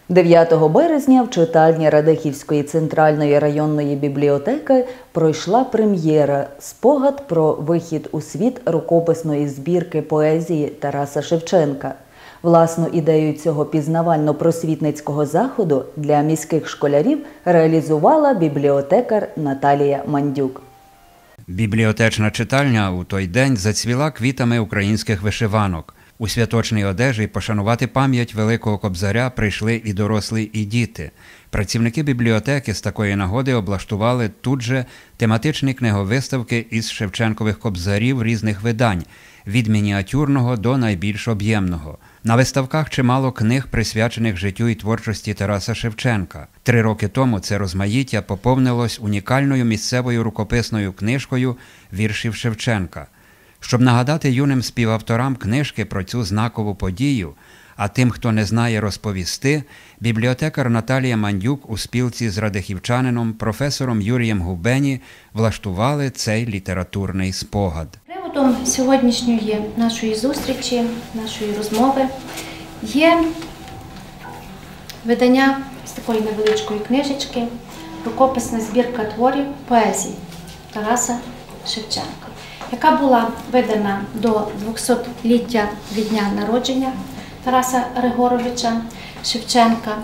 9 березня в читальні Радехівської центральної районної бібліотеки пройшла прем'єра «Спогад про вихід у світ рукописної збірки поезії Тараса Шевченка». Власну ідею цього пізнавально-просвітницького заходу для міських школярів реалізувала бібліотекар Наталія Мандюк. Бібліотечна читальня у той день зацвіла квітами українських вишиванок. У святочній одежі пошанувати пам'ять Великого Кобзаря прийшли і дорослі, і діти. Працівники бібліотеки з такої нагоди облаштували тут же тематичні книговиставки із Шевченкових кобзарів різних видань, від мініатюрного до найбільш об'ємного. На виставках чимало книг, присвячених життю і творчості Тараса Шевченка. 3 роки тому це розмаїття поповнилось унікальною місцевою рукописною книжкою віршів Шевченка. Щоб нагадати юним співавторам книжки про цю знакову подію, а тим, хто не знає, розповісти, бібліотекар Наталія Мандюк у спілці з радехівчанином професором Юрієм Губені влаштували цей літературний спогад. Приводом сьогоднішньої нашої зустрічі, нашої розмови є видання з такої невеличкої книжечки «Рукописна збірка творів поезії Тараса Шевченка», яка була видана до 200-ліття від дня народження Тараса Григоровича Шевченка.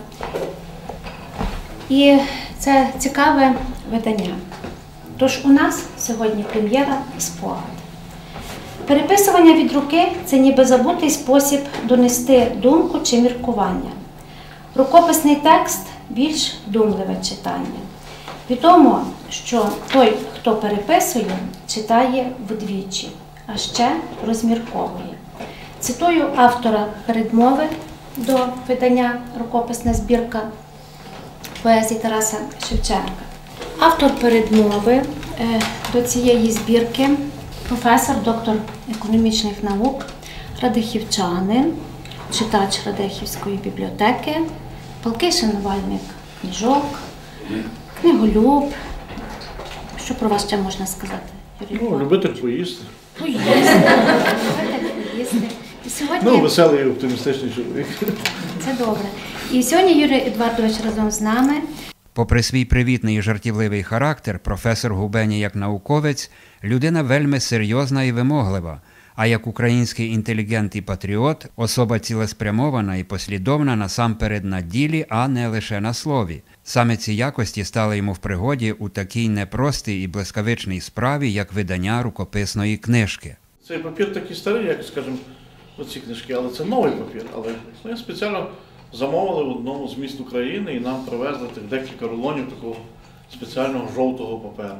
І це цікаве видання. Тож у нас сьогодні прем'єра і спогад. Переписування від руки – це ніби забутий спосіб донести думку чи міркування. Рукописний текст – більш вдумливе читання. Відомо, що той, хто переписує, читає вдвічі, а ще розмірковує. Цитую автора передмови до видання «Рукописна збірка поезії Тараса Шевченка». Автор передмови до цієї збірки – професор, доктор економічних наук, радехівчанин, читач Радехівської бібліотеки, палкий шанувальник книжок, книголюб. Що про вас ще можна сказати, Юрій? Любитель поїсти. Любитель поїсти. І сьогодні... веселий і оптимістичний чоловік. Це добре. І сьогодні Юрій Едвардович разом з нами. Попри свій привітний і жартівливий характер, професор Губені як науковець – людина вельми серйозна і вимоглива, а як український інтелігент і патріот – особа цілеспрямована і послідовна насамперед на ділі, а не лише на слові. Саме ці якості стали йому в пригоді у такій непростій і блискавичній справі, як видання рукописної книжки. Цей папір такий старий, як, скажімо, оці книжки, але це новий папір. Але ми спеціально замовили в одному з міст України і нам привезли декілька рулонів такого спеціального жовтого паперу.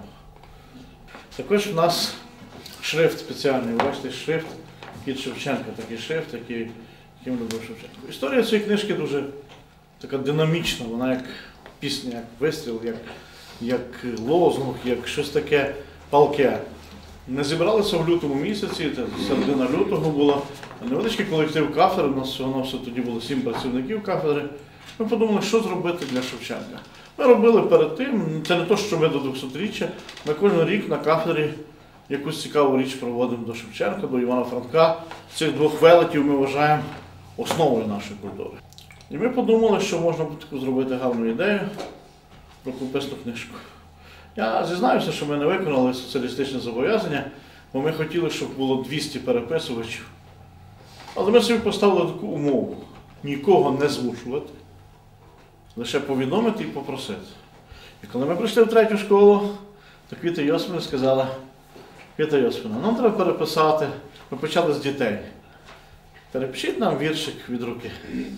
Також в нас шрифт спеціальний, ви бачите, шрифт від Шевченка, такий шрифт, яким любив Шевченко. Історія цієї книжки дуже така динамічна, вона як пісня, як вистріл, як лозунг, як щось таке палке. Ми зібралися в лютому місяці, середина лютого була, невеличкий колектив кафедри, у нас всього тоді було 7 працівників кафедри. Ми подумали, що зробити для Шевченка. Ми робили перед тим, це не те, що ми до 200-річчя, ми кожен рік на кафедрі якусь цікаву річ проводимо до Шевченка, до Івана Франка. Цих 2 велетів ми вважаємо основою нашої культури. І ми подумали, що можна таку зробити гарну ідею про рукописну книжку. Я зізнаюся, що ми не виконали соціалістичне зобов'язання, бо ми хотіли, щоб було 200 переписувачів. Але ми собі поставили таку умову – нікого не змушувати, лише повідомити і попросити. І коли ми прийшли в 3-ю школу, то Квіта Йосипівна сказала: Квіта Йосипівна, нам треба переписати. Ми почали з дітей. Перепишіть нам віршик від руки.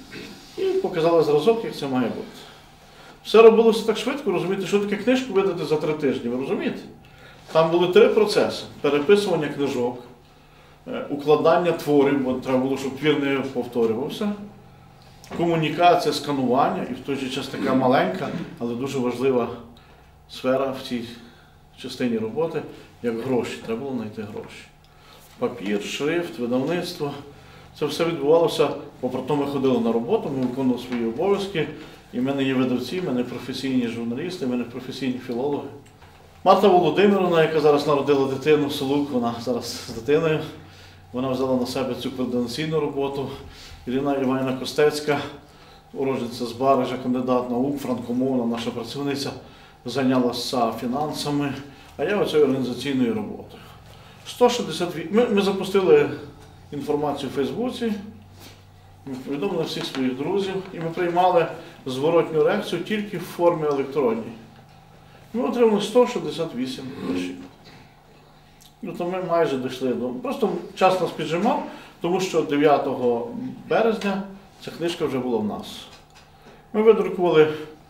І показали зразок, як це має бути. Все робилося так швидко, розумієте, що таке книжку видати за 3 тижні, ви розумієте? Там були 3 процеси. Переписування книжок, укладання творів, бо треба було, щоб твір не повторювався, комунікація, сканування, і в той же час така маленька, але дуже важлива сфера в цій частині роботи, як гроші. Треба було знайти гроші. Папір, шрифт, видавництво. Це все відбувалося, попри ми ходили на роботу, ми виконували свої обов'язки. І в мене є видавці, в мене професійні журналісти, в мене професійні філологи. Марта Володимирівна, яка зараз народила дитину в Солук, вона зараз з дитиною. Вона взяла на себе цю координаційну роботу. Ірина Іванівна Костецька уродженця з Барижа, кандидат наук, франкомовна, наша працівниця зайнялася фінансами, а я оцею організаційною роботою. 168. Ми запустили інформацію в Фейсбуці, ми повідомили всіх своїх друзів, і ми приймали зворотню реакцію тільки в формі електронній. Ми отримали 168 віршів. То ми майже дійшли до... Просто час нас піджимав, тому що 9 березня ця книжка вже була в нас. Ми видрукували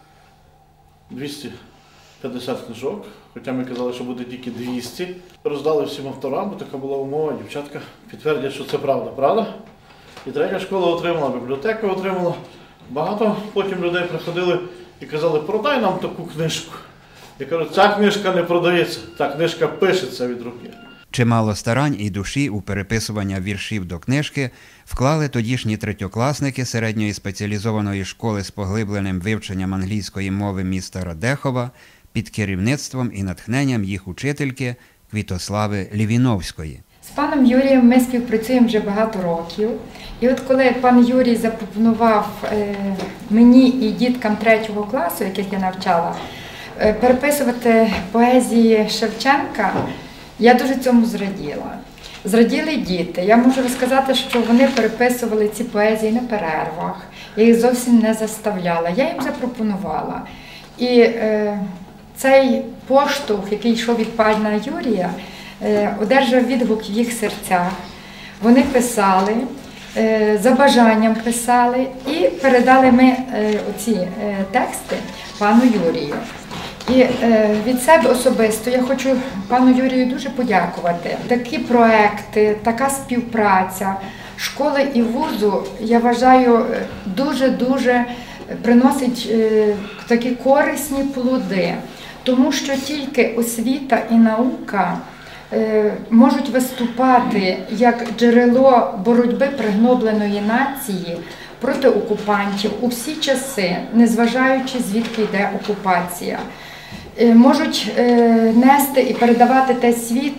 250 книжок, хоча ми казали, що буде тільки 200. Роздали всім авторам, бо така була умова, дівчатка підтвердять, що це правда, правда? І третя школа отримала, бібліотека отримала. Багато потім людей приходили і казали, продай нам таку книжку. Я кажу, ця книжка не продається, ця книжка пишеться від руки. Чимало старань і душі у переписування віршів до книжки вклали тодішні третьокласники середньої спеціалізованої школи з поглибленим вивченням англійської мови міста Радехова під керівництвом і натхненням їх учительки Квітослави Лівіновської. З паном Юрієм ми співпрацюємо вже багато років. І от коли пан Юрій запропонував мені і діткам 3-го класу, яких я навчала, переписувати поезії Шевченка, я дуже цьому зраділа. Зраділи діти. Я можу розказати, що вони переписували ці поезії на перервах. Я їх зовсім не заставляла. Я їм запропонувала. І цей поштовх, який йшов від пана Юрія, одержав відгук в їх серцях. Вони писали, за бажанням писали і передали ми оці тексти пану Юрію. І від себе особисто я хочу пану Юрію дуже подякувати. Такі проекти, така співпраця школи і вузу, я вважаю, дуже-дуже приносить такі корисні плоди. Тому що тільки освіта і наука можуть виступати як джерело боротьби пригнобленої нації проти окупантів у всі часи, незважаючи звідки йде окупація. Можуть нести і передавати те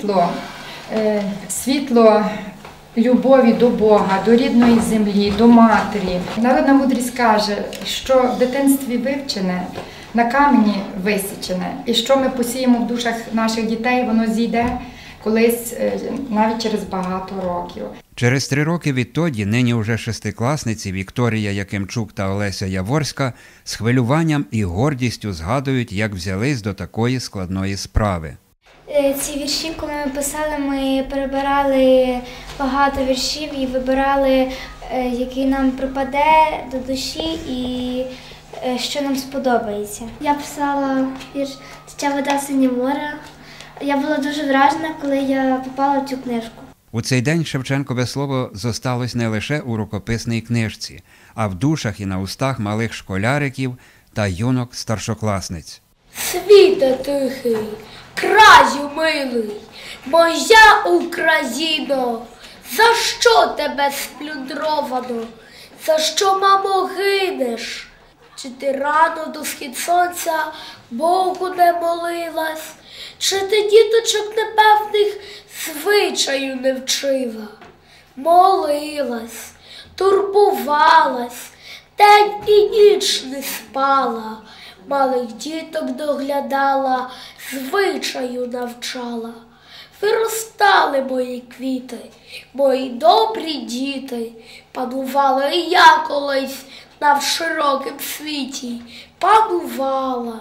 світло любові до Бога, до рідної землі, до матері. Народна мудрість каже, що в дитинстві вивчене, на камені висічене. І що ми посіємо в душах наших дітей, воно зійде колись навіть через багато років. Через 3 роки відтоді нині вже 6-класниці Вікторія Якимчук та Олеся Яворська з хвилюванням і гордістю згадують, як взялись до такої складної справи. Ці вірші, коли ми писали, ми перебирали багато віршів і вибирали, який нам припаде до душі і що нам сподобається. Я писала вірш «Тече вода синє море». Я була дуже вражена, коли я попала в цю книжку. У цей день Шевченкове слово зосталось не лише у рукописній книжці, а в душах і на устах малих школяриків та юнок-старшокласниць. Світе тихий, краю милий, моя Україно, за що тебе сплюндровано, за що, мамо, гинеш? Чи ти рано до схід сонця Богу не молилась, чи ти діточок непевних звичаю не вчила? Молилась, турбувалась, день і ніч не спала, малих діток доглядала, звичаю навчала. Виростали мої квіти, мої добрі діти, панувала і я колись на широкім світі, панувала.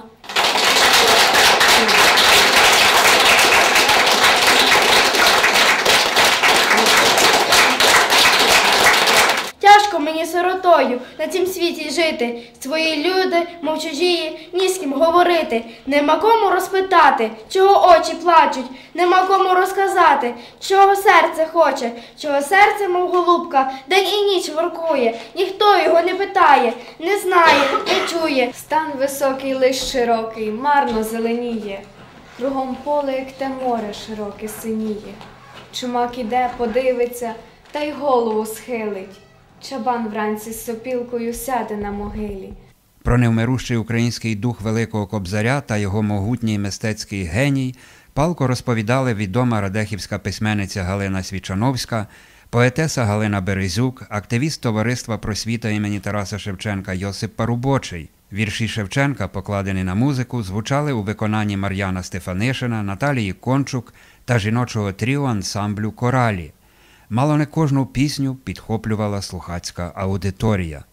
Тяжко мені сиротою на цім світі жити. Свої люди, мов чужії, ні з ким говорити. Нема кому розпитати, чого очі плачуть, нема кому розказати, чого серце хоче, чого серце, мов голубка, день і ніч воркує. Ніхто його не питає, не знає, не чує. Стан високий, лиш широкий, марно зеленіє. Кругом поле, як те море широке синіє. Чумак іде, подивиться, та й голову схилить. Чабан вранці з сопілкою сяде на могилі. Про невмирущий український дух Великого Кобзаря та його могутній мистецький геній палко розповідали відома радехівська письменниця Галина Свічановська, Поетеса Галина Березюк, активіст товариства «Просвіта» імені Тараса Шевченка Йосип Парубочий. Вірші Шевченка, покладені на музику, звучали у виконанні Мар'яна Стефанишина, Наталії Кончук та жіночого тріо ансамблю «Коралі». Мало не кожну пісню підхоплювала слухацька аудиторія.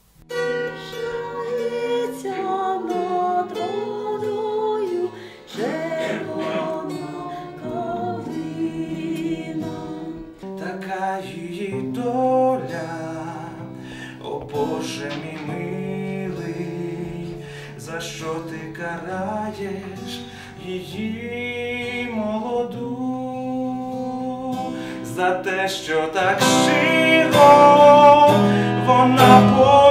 Така її доля, о Боже мій милий, за що ти караєш її молоду? За те, що так щиро вона